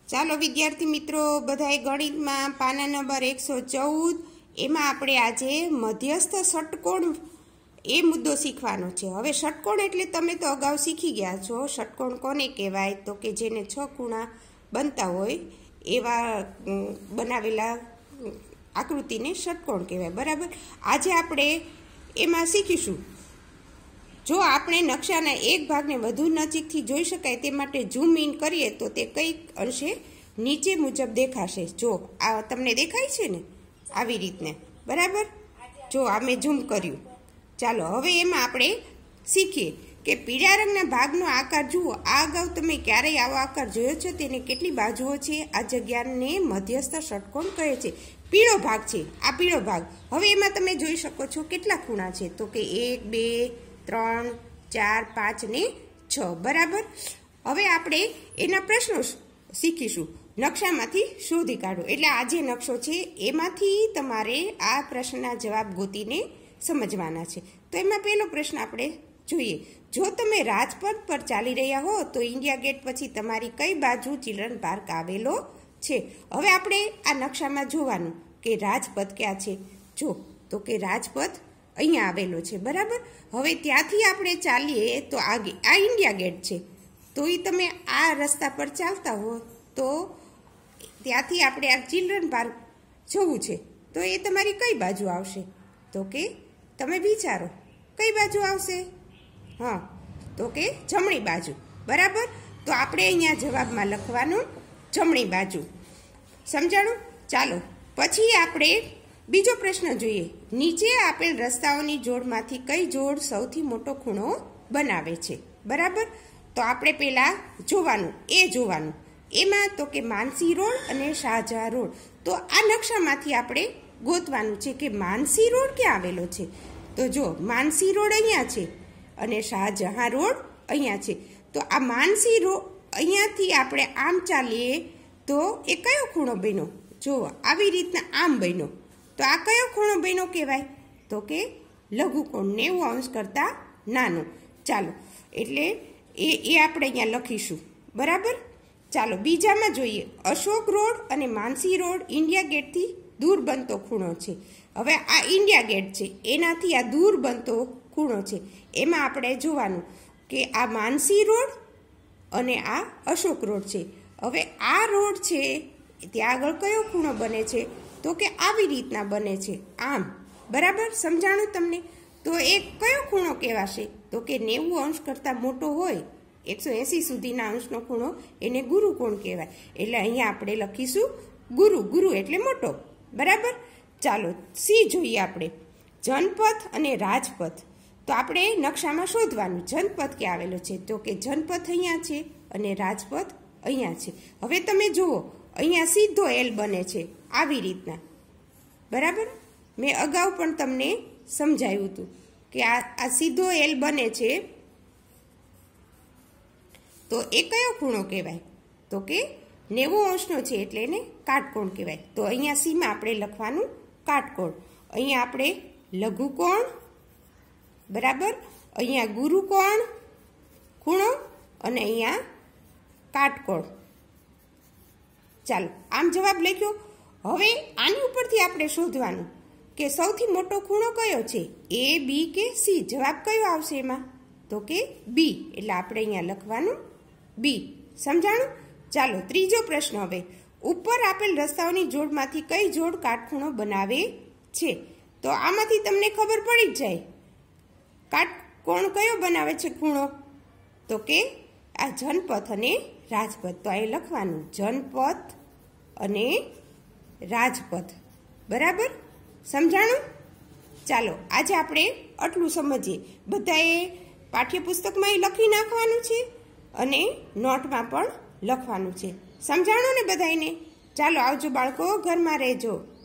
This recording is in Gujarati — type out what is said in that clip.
ચાલો વિદ્યાર્થી મિત્રો, બધાએ ગણિતમાં પાના નંબર 114 એમાં આપણે આજે મધ્યસ્થ ષટકોણ એ મુદ્દો શીખવાનો છે। હવે ષટકોણ એટલે તમે તો અગાઉ શીખી ગયા છો। ષટકોણ કોને કહેવાય? તો કે જેને 6 ખૂણા બનતા હોય એવા બનાવેલા આકૃતિને ષટકોણ કહેવાય, બરાબર। આજે આપણે એમાં શીખીશું। જો આપણે નકશાના એક ભાગને વધુ નજીકથી જોઈ શકાય તે માટે ઝૂમ ઇન કરીએ તો તે કઈક અંશે નીચે મુજબ દેખાશે। જો આ તમને દેખાય છે ને, આવી રીતને, બરાબર। જો આ મેં ઝૂમ કર્યું। ચાલો હવે એમાં આપણે શીખીએ કે પીળા રંગના ભાગનો આકાર જુઓ। આ અગાઉ તમે ક્યારેય આવો આકાર જોયો છે? તેને કેટલી બાજુઓ છે? આ જગ્યાને મધ્યસ્થ ષટકોણ કહે છે। પીળો ભાગ છે, આ પીળો ભાગ। હવે એમાં તમે જોઈ શકો છો કેટલા ખૂણા છે? તો કે 1 2 3 4 5 ને 6, બરાબર। હવે આપણે એના પ્રશ્નો શીખીશું। નકશામાંથી શોધી કાઢો, એટલે આ જે નકશો છે એમાંથી તમારે આ પ્રશ્નના જવાબ ગોતીને સમજવાના છે। તો એમાં પહેલો પ્રશ્ન આપણે જોઈએ। જો તમે રાજપથ પર ચાલી રહ્યા હો તો ઇન્ડિયા ગેટ પછી તમારી કઈ બાજુ ચિલ્ડ્રન પાર્ક આવેલો છે? હવે આપણે આ નકશામાં જોવાનું કે રાજપથ ક્યાં છે। જો તો કે રાજપથ અહીંયા આવેલો છે, બરાબર। હવે ત્યાંથી આપણે ચાલીએ તો આગે આ ઇન્ડિયા ગેટ છે, તો એ તમે આ રસ્તા પર ચાલતા હો તો ત્યાંથી આપણે આ ચિલ્ડ્રન પાર્ક જવું છે, તો એ તમારી કઈ બાજુ આવશે? તો કે તમે વિચારો કઈ બાજુ આવશે? હા, તો કે જમણી બાજુ, બરાબર। તો આપણે અહીંયા જવાબમાં લખવાનું જમણી બાજુ, સમજાણું? ચાલો પછી આપણે બીજો પ્રશ્ન જોઈએ। નીચે આપેલ રસ્તાઓની જોડમાંથી કઈ જોડ સૌથી મોટો ખૂણો બનાવે છે? બરાબર। તો આપણે પહેલાં જોવાનું એમાં તો કે માનસી રોડ અને શાહજહાં રોડ। તો આ નકશામાંથી આપણે ગોતવાનું છે કે માનસી રોડ ક્યાં આવેલો છે? તો જો માનસી રોડ અહીંયા છે અને શાહજહાં રોડ અહીંયા છે। તો આ માનસી રોડ અહીંયાથી આપણે આમ ચાલીએ તો એ કયો ખૂણો બન્યો? જો આવી રીતના આમ બન્યો, તો આ કયો ખૂણો બન્યો કહેવાય? તો કે લઘુકોણ, 90 અંશ કરતાં નાનો। ચાલો એટલે એ આપણે અહીંયા લખીશું, બરાબર। ચાલો બીજામાં જોઈએ। અશોક રોડ અને માનસી રોડ ઇન્ડિયા ગેટથી દૂર બનતો ખૂણો છે। હવે આ ઇન્ડિયા ગેટ છે, એનાથી આ દૂર બનતો ખૂણો છે। એમાં આપણે જોવાનું કે આ માનસી રોડ અને આ અશોક રોડ છે। હવે આ રોડ છે ત્યાં આગળ કયો ખૂણો બને છે? તો કે આવી રીતના બને છે, આમ, બરાબર। સમજાણું તમને? તો એ કયો ખૂણો કહેવાશે? તો કે 90 અંશ કરતાં મોટો હોય, 180 સુધીના અંશનો ખૂણો એને ગુરુકોણ કહેવાય। એટલે અહીંયા આપણે લખીશું ગુરુ એટલે મોટો, બરાબર। ચાલો સી જોઈએ આપણે। જનપથ અને રાજપથ। તો આપણે નકશામાં શોધવાનું જનપથ ક્યાં આવેલો છે? તો કે જનપથ અહીંયા છે અને રાજપથ અહીંયા છે। હવે તમે જુઓ અહીંયા સીધો એલ બને છે આવી રીતના, બરાબર। મેં અગાઉ પણ તમને સમજાવ્યું હતું કે આ સીધો એલ બને છે, તો એ કયો ખૂણો કહેવાય? તો કે 90 અંશનો છે એટલે એને કાટકોણ કહેવાય। તો અહીંયા સીમાં આપણે લખવાનું કાટકોણ, અહીંયા આપણે લઘુકોણ, બરાબર, અહીંયા ગુરુકોણ ખૂણો અને અહીંયા કાટકોણ। ચાલો આમ જવાબ લખ્યો। હવે આની ઉપરથી આપણે શોધવાનું કે સૌથી મોટો ખૂણો કયો છે? એ, બી કે સી? જવાબ કયો આવશે એમાં? તો કે બી, એટલે આપણે અહીંયા લખવાનું બી, સમજાણું? ચાલો ત્રીજો પ્રશ્ન। હવે ઉપર આપેલ રસ્તાઓની જોડમાંથી કઈ જોડ કાટખૂણો બનાવે છે? તો આમાંથી તમને ખબર પડી જ જાય કાટકોણ કયો બનાવે છે ખૂણો? તો કે આ જનપથ અને રાજપથ। તો અહીં લખવાનું જનપથ અને રાજપથ, બરાબર, સમજાણું? ચાલો આજે આપણે આટલું સમજીએ। બધાએ પાઠ્યપુસ્તકમાં લખી નાખવાનું છે અને નોટમાં પણ લખવાનું છે, સમજાણું ને બધાને? ચાલો આવજો બાળકો, ઘરમાં રહેજો।